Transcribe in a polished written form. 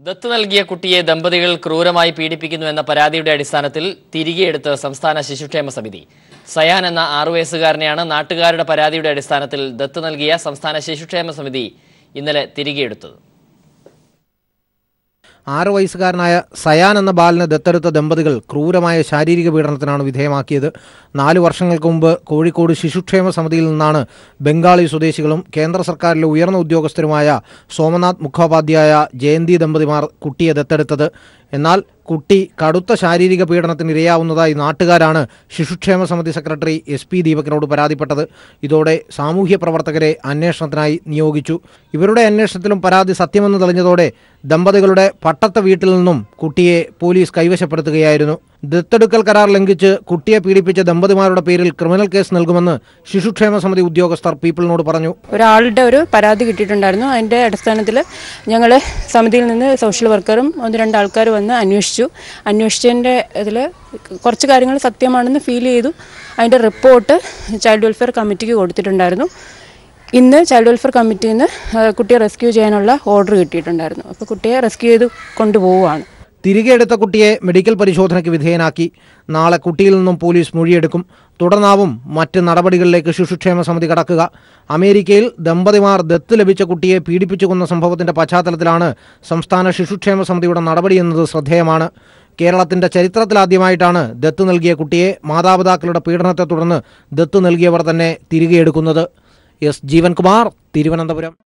ദത്ത് നൽകിയ കുട്ടിയെ ദമ്പതികൾ ക്രൂരമായി പീഡിപ്പിക്കുന്നുവെന്ന പരാതിയുടെ അടിസ്ഥാനത്തിൽ തിരികെയെടുത്ത് സംസ്ഥാന ശിശുക്ഷേമ സമിതി. സയാൻ എന്ന 6 വയസ്സുകാരനെയാണ് നാട്ടുകാരുടെ പരാതിയുടെ അടിസ്ഥാനത്തിൽ ദത്ത് നൽകിയ സംസ്ഥാന ശിശുക്ഷേമ സമിതി ഇന്നലെ തിരികെയെടുത്തത്. 6 വയസ്സുകാരനായ സയാൻ എന്ന ബാലനെ ദത്തെടുത്ത ദമ്പതികൾ ക്രൂരമായ ശാരീരിക പീഡനത്തിനാണ് വിധേയമാക്കിയത്. 4 വർഷങ്ങൾക്ക് മുമ്പ് കോഴിക്കോട് ശിശുക്ഷേമ സമിതിയിൽ നിന്നാണ് ബംഗാളി സ്വദേശികളും കേന്ദ്ര സർക്കാരിലെ ഉയർന്ന ഉദ്യോഗസ്ഥരുമായ സോമനാഥ് മുഖോപാധ്യായ ജയന്തി ദമ്പതിമാർ കുട്ടിയെ ദത്തെടുത്തത്. എന്നാൽ കുട്ടി കടുത്ത ശാരീരിക പീഡനത്തിന് ഇരയാവുന്നതായി നാട്ടുകാരാണ് ശിശുക്ഷേമ സമിതി സെക്രട്ടറി SP ദീപകിനോട് പരാതിപ്പെട്ടത്. ഇതോടെ സാമൂഹ്യ പ്രവർത്തകരെ അന്വേഷണത്തിനായി നിയോഗിച്ചു. ഇവരുടെ അന്വേഷണത്തിലും പരാതി സത്യമെന്ന് തെളിഞ്ഞതോടെ ദമ്പതികളുടെ പട്ടത്തെ വീട്ടിൽ നിന്നും കുട്ടിയെ പോലീസ് കൈവശപ്പെടുത്തുകയായിരുന്നു. ദത്തെടുക്കൽ കരാർ ലംഘിച്ച് കുട്ടിയെ പീഡിപ്പിച്ച ദമ്പതിമാരുടെ പേരിൽ ക്രിമിനൽ കേസ് നൽകുമെന്ന് ശിശുക്ഷേമ സമിതി ഉദ്യോഗസ്ഥർ പീപ്പിളിനോട് പറഞ്ഞു. ഒരാളുടെ ഒരു പരാതി കിട്ടിയിട്ടുണ്ടായിരുന്നു. അതിൻ്റെ അടിസ്ഥാനത്തിൽ ഞങ്ങൾ സമിതിയിൽ നിന്ന് സോഷ്യൽ വർക്കറും 1-2 ആൾക്കാർ വന്ന് അന്വേഷിച്ചതിൻ്റെ ഇതിൽ കുറച്ച് കാര്യങ്ങൾ സത്യമാണെന്ന് ഫീൽ ചെയ്തു. അതിൻ്റെ റിപ്പോർട്ട് ചൈൽഡ് വെൽഫെയർ കമ്മിറ്റിക്ക് കൊടുത്തിട്ടുണ്ടായിരുന്നു. ഇന്ന് ചൈൽഡ് വെൽഫെയർ കമ്മിറ്റിയിൽ നിന്ന് കുട്ടിയെ റെസ്ക്യൂ ചെയ്യാനുള്ള ഓർഡർ കിട്ടിയിട്ടുണ്ടായിരുന്നു. അപ്പോൾ കുട്ടിയെ റെസ്ക്യൂ ചെയ്ത് കൊണ്ടുപോവുകയാണ്. തിരികെ എടുത്ത കുട്ടിയെ മെഡിക്കൽ പരിശോധനയ്ക്ക് വിധേയനാക്കി. നാളെ കുട്ടിയിൽ നിന്നും പോലീസ് മൊഴിയെടുക്കും. തുടർന്നാവും മറ്റ് നടപടികളിലേക്ക് ശിശുക്ഷേമ സമിതി കടക്കുക. അമേരിക്കയിൽ ദമ്പതിമാർ ദത്ത് ലഭിച്ച കുട്ടിയെ പീഡിപ്പിച്ചു കൊന്ന സംഭവത്തിന്റെ പശ്ചാത്തലത്തിലാണ് സംസ്ഥാന ശിശുക്ഷേമ സമിതിയുടെ നടപടിയെന്നത് ശ്രദ്ധേയമാണ്. കേരളത്തിന്റെ ചരിത്രത്തിലാദ്യമായിട്ടാണ് ദത്ത് നൽകിയ കുട്ടിയെ മാതാപിതാക്കളുടെ പീഡനത്തെ തുടർന്ന് ദത്ത് നൽകിയവർ തന്നെ തിരികെ എടുക്കുന്നത്. എസ് ജീവൻകുമാർ, തിരുവനന്തപുരം.